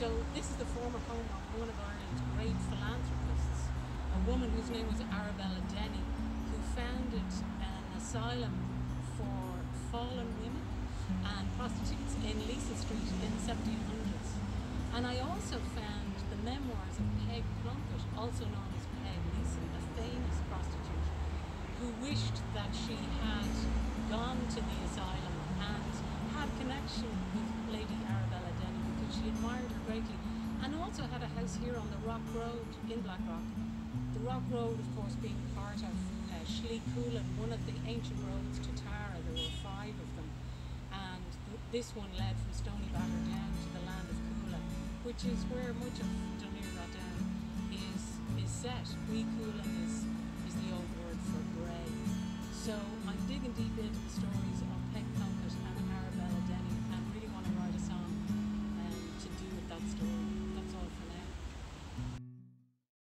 So this is the former home of one of Ireland's great philanthropists, a woman whose name was Arabella Denny, who founded an asylum for fallen women and prostitutes in Leeson Street in the 1700s. And I also found the memoirs of Peg Plunkett, also known as Peg Leeson, a famous prostitute, who wished that she had gone to the asylum and had connection with Lady Arabella Denny because she admired her greatly, and also had a house here on the Rock Road in Blackrock. The Rock Road, of course, being part of Schliecoolan, one of the ancient roads to Tara. There were 5 of them, and this one led from Stoneybatter down to the land of Coola, which is where much of Dún Laoghaire Rathdown is set. Coolan is the old word for grey. So I'm digging deep into the stories of